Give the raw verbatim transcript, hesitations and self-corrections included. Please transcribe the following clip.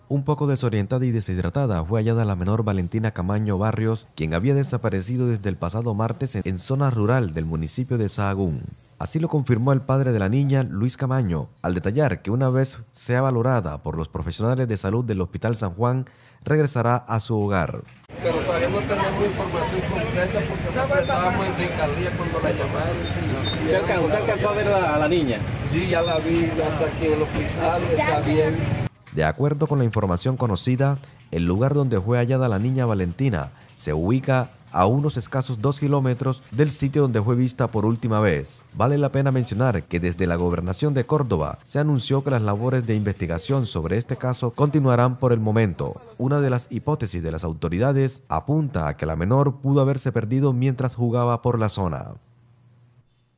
Un poco desorientada y deshidratada fue hallada la menor Valentina Camaño Barrios, quien había desaparecido desde el pasado martes en, en zona rural del municipio de Sahagún. Así lo confirmó el padre de la niña, Luis Camaño, al detallar que una vez sea valorada por los profesionales de salud del Hospital San Juan, regresará a su hogar. Pero todavía no tenemos información completa porque nosotros estábamos en fiscalía cuando la llamaron. ¿Usted alcanzó a ver a la, a la niña? Sí, ya la vi, anda aquí en el hospital, está bien. De acuerdo con la información conocida, el lugar donde fue hallada la niña Valentina se ubica a unos escasos dos kilómetros del sitio donde fue vista por última vez. Vale la pena mencionar que desde la Gobernación de Córdoba se anunció que las labores de investigación sobre este caso continuarán por el momento. Una de las hipótesis de las autoridades apunta a que la menor pudo haberse perdido mientras jugaba por la zona.